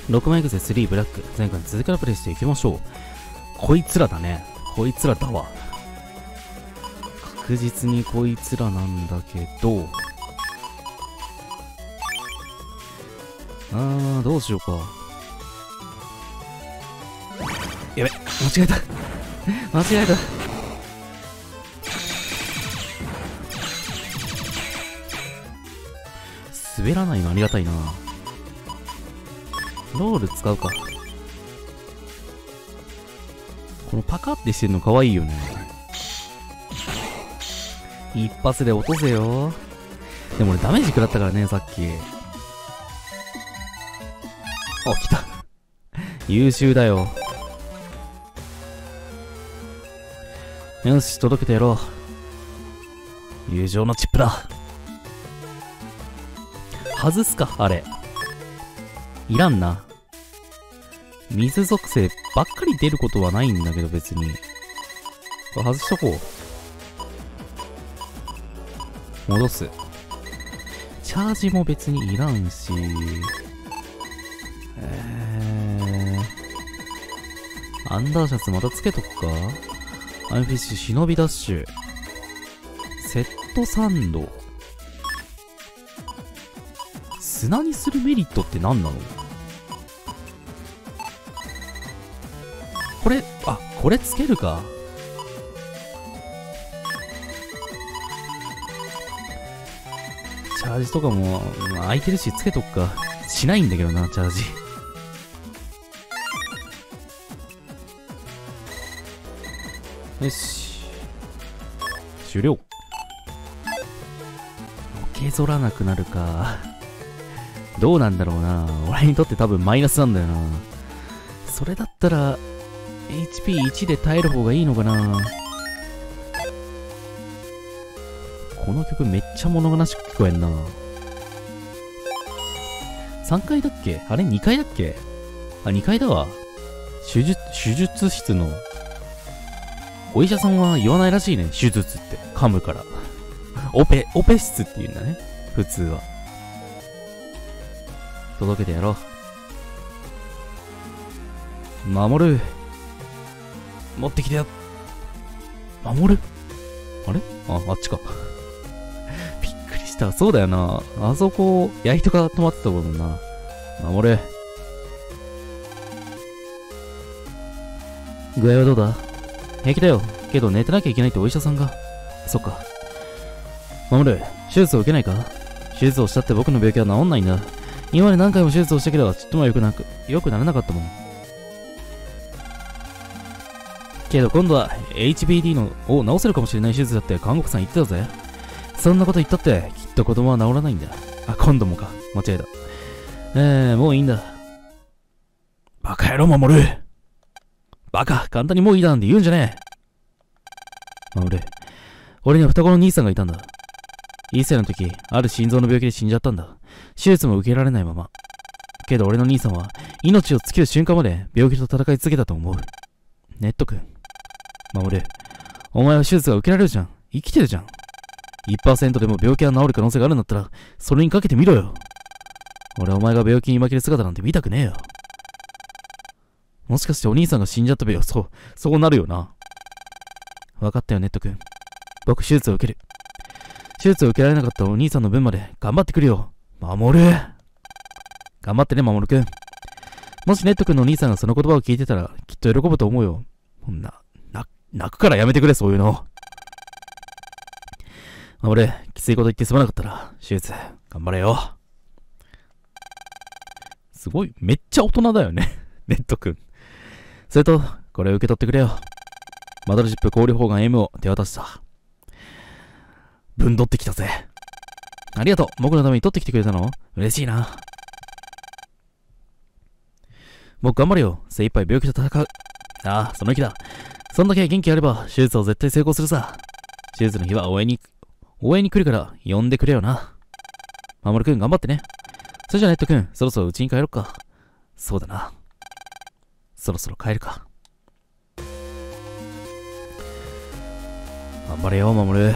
6枚癖3ブラック。前回の続きからプレイしていきましょう。こいつらだね。こいつらだわ。確実にこいつらなんだけど、どうしようか。やべ、間違えた。間違えた。滑らないのありがたいな。ロール使うか。このパカってしてるの可愛いよね。一発で落とせよ。でも俺ダメージ食らったからね、さっき。あ、来た。優秀だよ。よし、届けてやろう。友情のチップだ。外すか、あれ。いらんな。水属性ばっかり出ることはないんだけど、別に。これ外しとこう。戻す。チャージも別にいらんし。アンダーシャツまたつけとくか。アイフィッシュ、忍びダッシュ。セットサンド。砂にするメリットって何なの？これ、あ、これつけるか。チャージとかも、空いてるしつけとくか。しないんだけどな、チャージ。よし。終了。のけぞらなくなるか。どうなんだろうな。俺にとって多分マイナスなんだよな。それだったら、HP1 で耐える方がいいのかな。この曲めっちゃ物悲しく聞こえんな。3階だっけ？あれ2階だっけ？あ、2階だわ。手術室の。お医者さんは言わないらしいね。手術って。噛むから。オペ室って言うんだね。普通は。届けてやろう。守る。持ってきてや。守る？あれ？あっちか。びっくりした。そうだよな。あそこ、矢人が止まってたもんな。守る。具合はどうだ？平気だよ。けど寝てなきゃいけないってお医者さんが。そっか。守る。手術を受けないか？手術をしたって僕の病気は治んないんだ。今まで何回も手術をしたけど、ちっとも良くならなかったもん。けど今度は HBD を治せるかもしれない手術だって看護婦さん言ってたぜ。そんなこと言ったってきっと子供は治らないんだ。あ、今度もか。間違えた。もういいんだ。バカ野郎守る。バカ、簡単にもういいだなんて言うんじゃねえ。守る。俺には双子の兄さんがいたんだ。1歳の時、ある心臓の病気で死んじゃったんだ。手術も受けられないまま。けど俺の兄さんは命を尽きる瞬間まで病気と戦い続けたと思う。ネット君。守る。お前は手術が受けられるじゃん。生きてるじゃん。1% でも病気が治る可能性があるんだったら、それにかけてみろよ。俺はお前が病気に負ける姿なんて見たくねえよ。もしかしてお兄さんが死んじゃったべよ。そうなるよな。わかったよ、ネット君。僕手術を受ける。手術を受けられなかったお兄さんの分まで頑張ってくるよ。守る。頑張ってね、守君。もしネット君のお兄さんがその言葉を聞いてたら、きっと喜ぶと思うよ。泣くからやめてくれ、そういうの。守る。きついこと言ってすまなかったら、手術、頑張れよ。すごい、めっちゃ大人だよね。ネット君。それと、これを受け取ってくれよ。マドルシップ氷砲丸 M を手渡した。ぶんどってきたぜ。ありがとう。僕のために取ってきてくれたの？嬉しいな。僕頑張るよ。精一杯病気と戦う。ああ、その気だ。そんだけ元気あれば、手術は絶対成功するさ。手術の日は応援に来るから、呼んでくれよな。守くん頑張ってね。それじゃネットくん、そろそろ家に帰ろっか。そうだな。そろそろ帰るか。頑張れよ、守。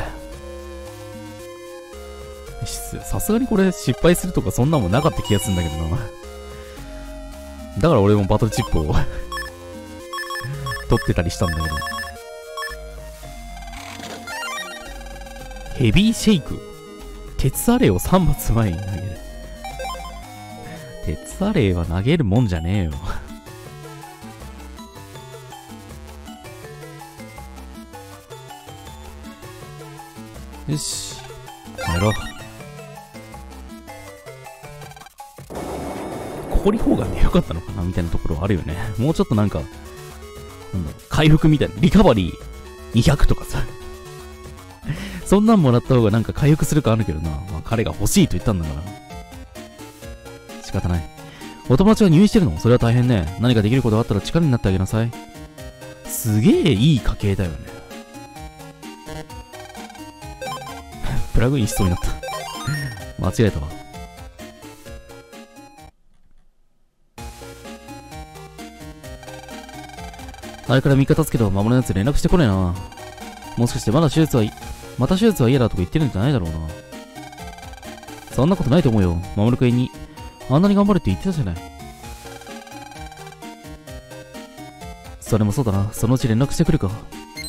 さすがにこれ失敗するとかそんなもんなかった気がするんだけどな。 だから俺もバトルチップを取ってたりしたんだけど。ヘビーシェイク。鉄アレイを3発前に投げる。鉄アレイは投げるもんじゃねえよ。よし。やろう。氷砲丸でよかったのかなみたいなところあるよね。もうちょっとなんか、回復みたいな。リカバリー200とかさ。そんなんもらった方がなんか回復するかあるけどな。まあ彼が欲しいと言ったんだから。仕方ない。お友達が入院してるの？それは大変ね。何かできることがあったら力になってあげなさい。すげえいい家系だよね。プラグインしそうになった。間違えたわ。あれから3日経つけど、守るやつ連絡してこねえな。もしかしてまた手術は嫌だとか言ってるんじゃないだろうな。そんなことないと思うよ。守くんに。あんなに頑張るって言ってたじゃない。それもそうだな。そのうち連絡してくるか。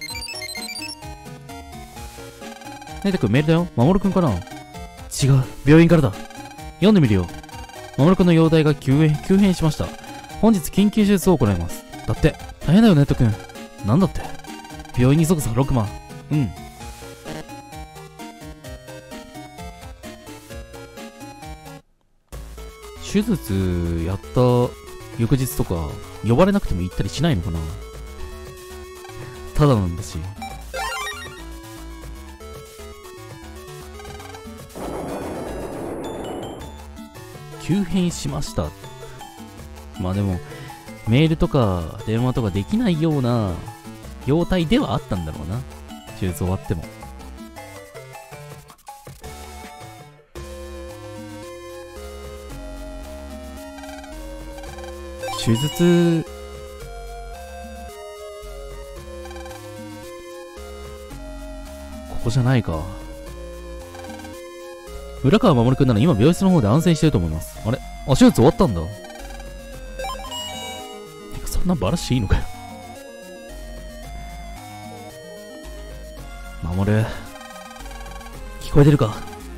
ねえたくんメールだよ。守くんかな？違う。病院からだ。読んでみるよ。守くんの容体が急変しました。本日緊急手術を行います。だって。大変だよね、ネットくん。なんだって。病院に急ぐさ、6万。うん。手術やった翌日とか、呼ばれなくても行ったりしないのかな？ただなんだし。急変しました。まあでも、メールとか電話とかできないような状態ではあったんだろうな。手術終わっても。手術、ここじゃないか。浦川守くんなら今病室の方で安静してると思います。あれ？手術終わったんだ。そんなんバラしていいのかよ。守る。聞こえてるか？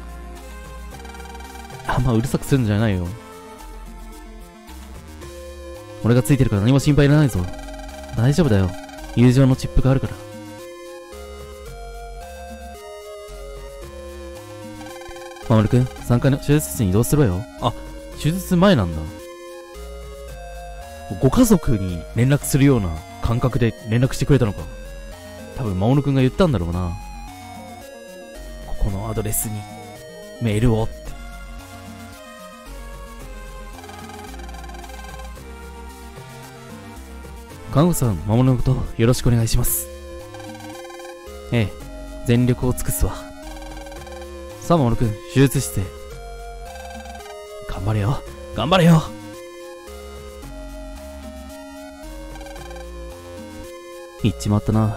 あんまうるさくするんじゃないよ。俺がついてるから何も心配いらないぞ。大丈夫だよ。友情のチップがあるから。守くん、3階の手術室に移動するわよ。あ、手術前なんだ。ご家族に連絡するような感覚で連絡してくれたのか。多分守くんが言ったんだろうな。ここのアドレスにメールをって。看護師さん、守のことよろしくお願いします。ええ、全力を尽くすわ。さあ守くん、手術室へ。頑張れよ、頑張れよ。行っちまったな。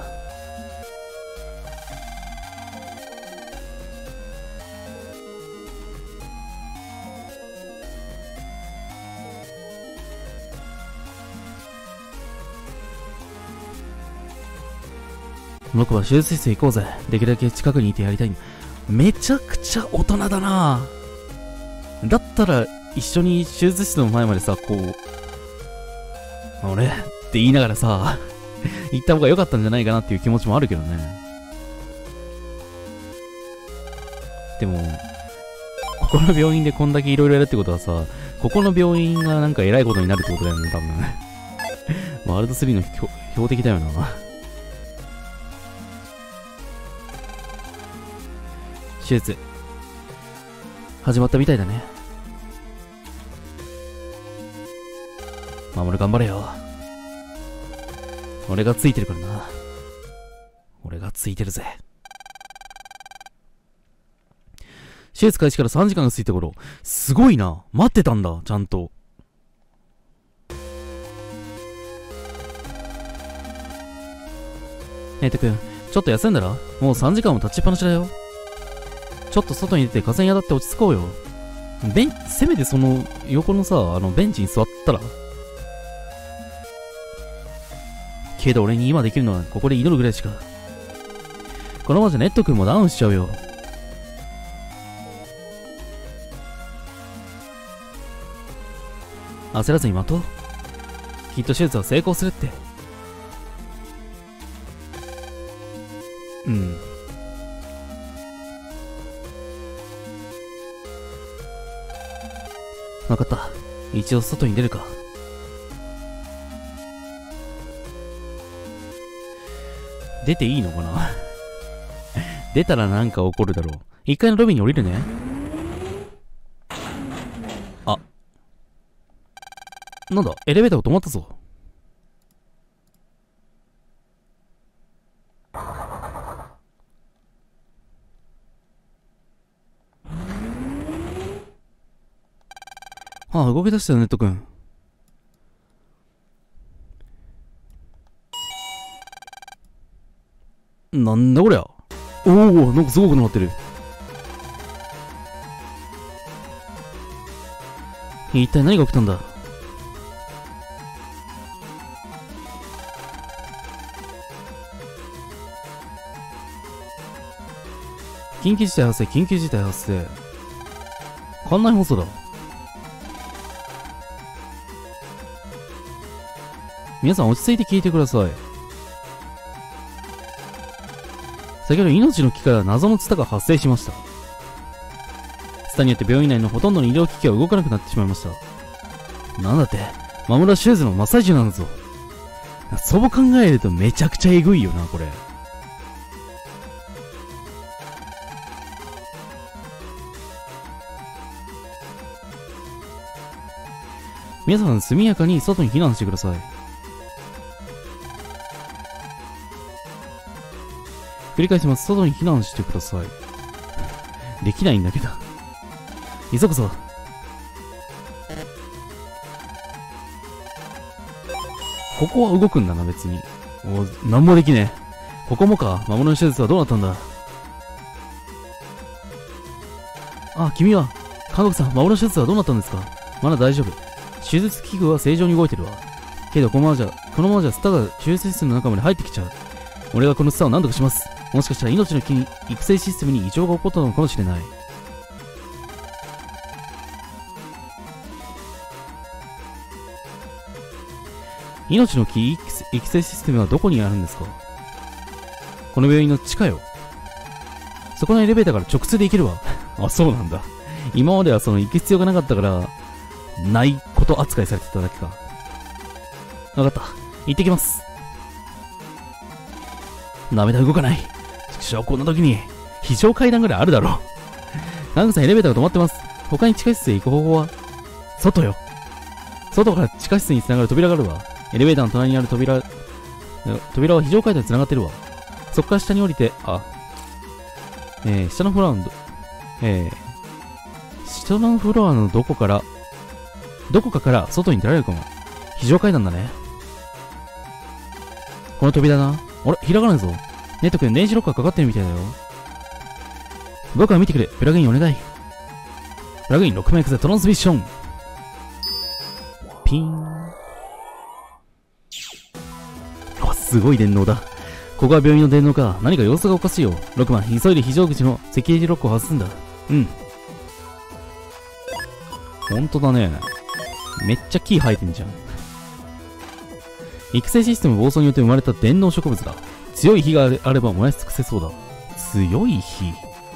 僕は手術室へ行こうぜ。できるだけ近くにいてやりたい。めちゃくちゃ大人だな。だったら一緒に手術室の前までさ、こう、俺って言いながらさ、行った方が良かったんじゃないかなっていう気持ちもあるけどね。でも、ここの病院でこんだけ色々やるってことはさ、ここの病院がなんか偉いことになるってことだよね、多分。ワールド3の標的だよな。手術、始まったみたいだね。守頑張れよ。俺がついてるからな。俺がついてるぜ。手術開始から3時間が過ぎた頃、すごいな。待ってたんだ、ちゃんと。ねえ、てくん、ちょっと休んだら？もう3時間も立ちっぱなしだよ。ちょっと外に出て風に当たって落ち着こうよ。せめてその横のさ、ベンチに座ったら？ けど俺に今できるのはここで祈るぐらいしか。このままじゃネット君もダウンしちゃうよ。焦らずに待とう。きっと手術は成功するって。うん。わかった。一応外に出るか。出ていいのかな出たらなんか起こるだろう。一階のロビーに降りるね。あ。なんだ、エレベーターが止まったぞ。ああ、動き出したよ、ネット君。なんだこりゃ。おお、なんかすごくなってる。一体何が起きたんだ。緊急事態発生、緊急事態発生。館内放送だ。皆さん落ち着いて聞いてください。先ほど命の木から謎のツタが発生しました。ツタによって病院内のほとんどの医療機器が動かなくなってしまいました。なんだって、マムラ手術の真っ最中なんだぞ。そう考えるとめちゃくちゃえぐいよな、これ。皆さん速やかに外に避難してください。繰り返します。外に避難してください。できないんだけど。急ぐぞ。ここは動くんだな、別に。なんもできねえ。ここもか。魔物の手術はどうなったんだ。あ、君は。看護師さん、魔物の手術はどうなったんですか。まだ大丈夫。手術器具は正常に動いてるわ。けどこのままじゃスタが手術室の中まで入ってきちゃう。俺がこのスタを何とかします。もしかしたら命の木に育成システムに異常が起こったのかもしれない。命の木育成システムはどこにあるんですか。この病院の地下よ。そこのエレベーターから直通で行けるわ。あ、そうなんだ。今までは行く必要がなかったから、ないこと扱いされてただけか。わかった。行ってきます。ダメだ、動かない。しかし、こんな時に、非常階段ぐらいあるだろう。ナグさん、エレベーターが止まってます。他に地下室へ行く方法は外よ。外から地下室に繋がる扉があるわ。エレベーターの隣にある扉は非常階段に繋がってるわ。そこから下に降りて、下のフロアの、下のフロアのどこかから外に出られるかも。非常階段だね。この扉な。あれ、開かないぞ。ネット君、電子ロックがかかってるみたいだよ。僕は見てくれ。プラグインお願い。プラグイン6枚くトランスミッション。ピーン。あ、すごい電脳だ。ここは病院の電脳か。何か様子がおかしいよ。6番、急いで非常口のセキュリティロックを外すんだ。うん。ほんとだね。めっちゃ木生えてんじゃん。育成システム暴走によって生まれた電脳植物だ。強い火があれば燃やし尽くせそうだ。強い火。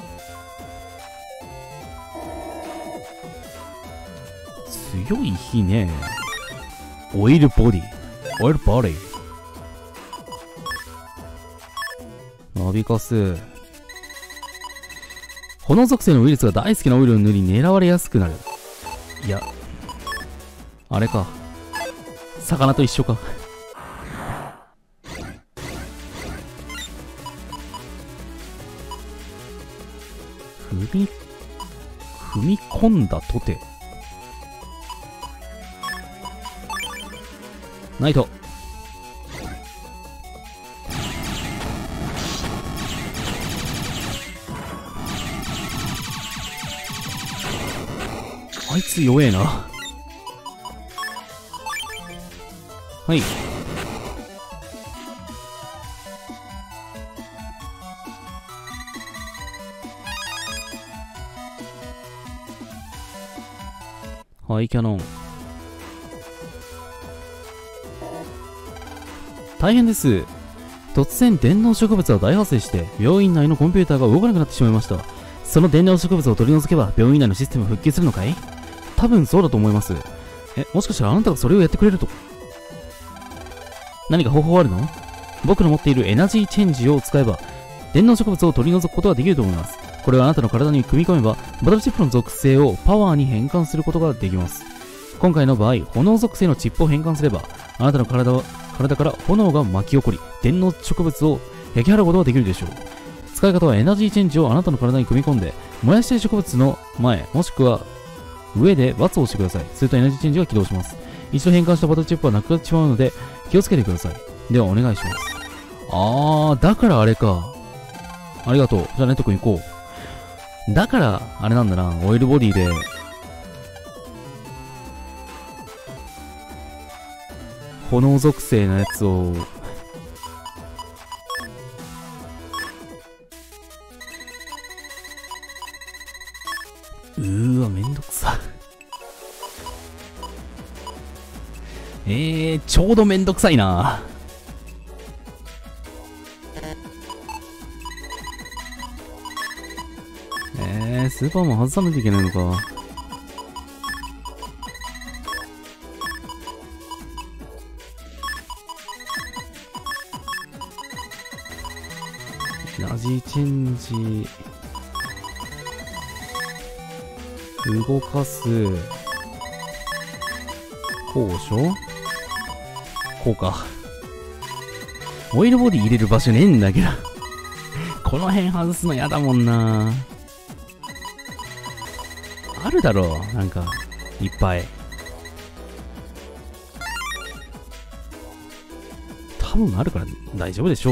強い火ね。オイルボディ。オイルボディ。ナビカス。炎属性のウイルスが大好きなオイルを塗り狙われやすくなる。いや。あれか。魚と一緒か。踏み込んだとて。ナイト。あいつ弱えな。はい。 アイキャノン。大変です。突然電脳植物が大発生して病院内のコンピューターが動かなくなってしまいました。その電脳植物を取り除けば病院内のシステム復旧するのかい？多分そうだと思います。もしかしたらあなたがそれをやってくれると？何か方法あるの？僕の持っているエナジーチェンジを使えば電脳植物を取り除くことができると思います。これはあなたの体に組み込めばバトルチップの属性をパワーに変換することができます。今回の場合、炎属性のチップを変換すればあなたの体から炎が巻き起こり電脳植物を焼き払うことができるでしょう。使い方はエナジーチェンジをあなたの体に組み込んで燃やしたい植物の前もしくは上で×を押してください。するとエナジーチェンジが起動します。一度変換したバトルチップはなくなってしまうので気をつけてください。ではお願いします。だからあれか。ありがとう。じゃあネット君行こう。だからあれなんだな、オイルボディで炎属性のやつをわ、めんどくさ。ちょうどめんどくさいな。スーパーマン外さないといけないのか。エナジーチェンジ動かすこうでしょ。こうか。オイルボディ入れる場所ねえんだけどこの辺外すのやだもんな。あるだろう、なんかいっぱい。多分あるから大丈夫でしょう。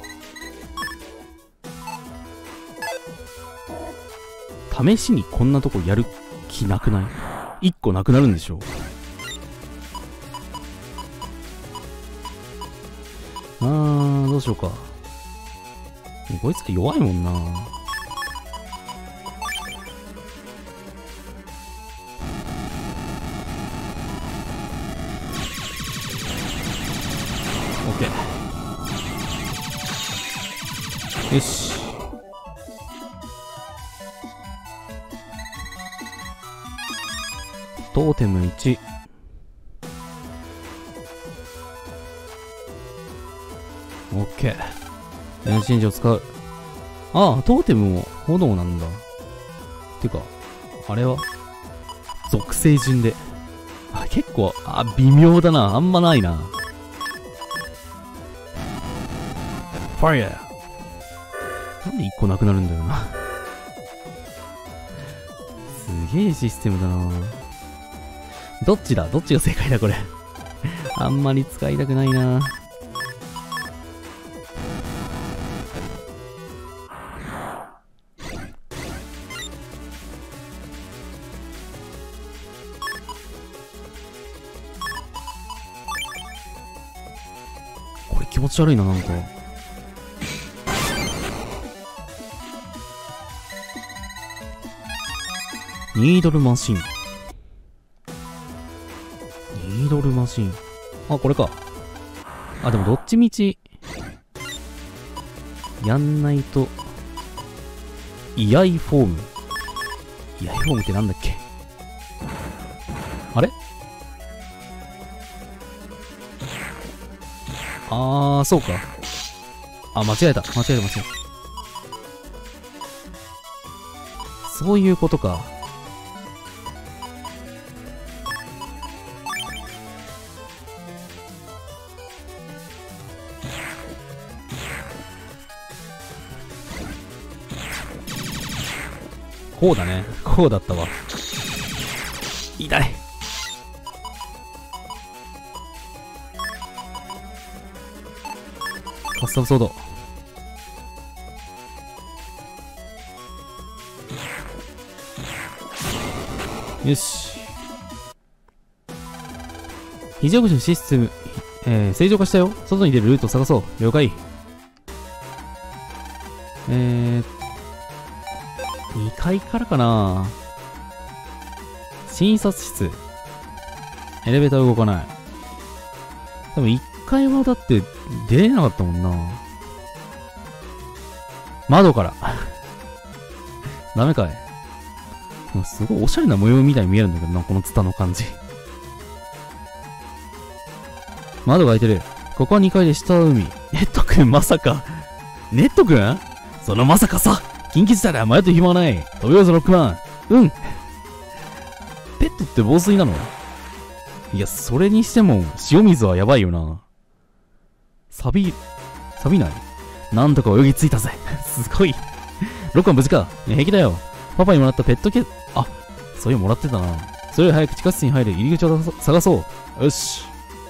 試しにこんなとこやる気なくない？ 1 個なくなるんでしょ。どうしようか。こいつ弱いもんな。オッケー。よし。トーテム1。オッケー。エナジーチェンジを使う。トーテムも炎なんだ。てか、あれは属性順で。結構、微妙だな。あんまないな。ファイヤー。なんで1個なくなるんだよな。すげえシステムだな。どっちが正解だこれ。あんまり使いたくないな。これ気持ち悪いな、なんか。ニードルマシン。ニードルマシン。これか。でもどっちみち、やんないと、イヤイフォーム。イヤイフォームってなんだっけ？あれ？そうか。間違えた。そういうことか。こうだね。こうだったわ。痛い。カスタムソード。よし。非常口のシステム、正常化したよ。外に出るルートを探そう。了解。2階からかな。診察室。 エレベーター動かない。多分1階はだって出れなかったもんな。窓から。ダメかい。すごいおしゃれな模様みたいに見えるんだけどな、このツタの感じ。窓が開いてる。ここは2階で下は海。ネットくんまさか。ネットくんそのまさかさ。緊急事態だ。迷って暇はない。飛びようぞロックマン。うん。ペットって防水なの？いや、それにしても、塩水はやばいよな。錆びない？なんとか泳ぎ着いたぜ。すごい。ロックマン無事か？平気だよ。パパにもらったペットあ、そういうのもらってたな。それより早く地下室に入る入り口を探そう。よし。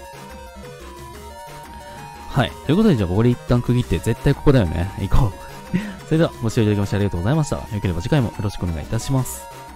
はい。ということで、じゃあここで一旦区切って、絶対ここだよね。行こう。それでは、ご視聴いただきましてありがとうございました。よければ次回もよろしくお願いいたします。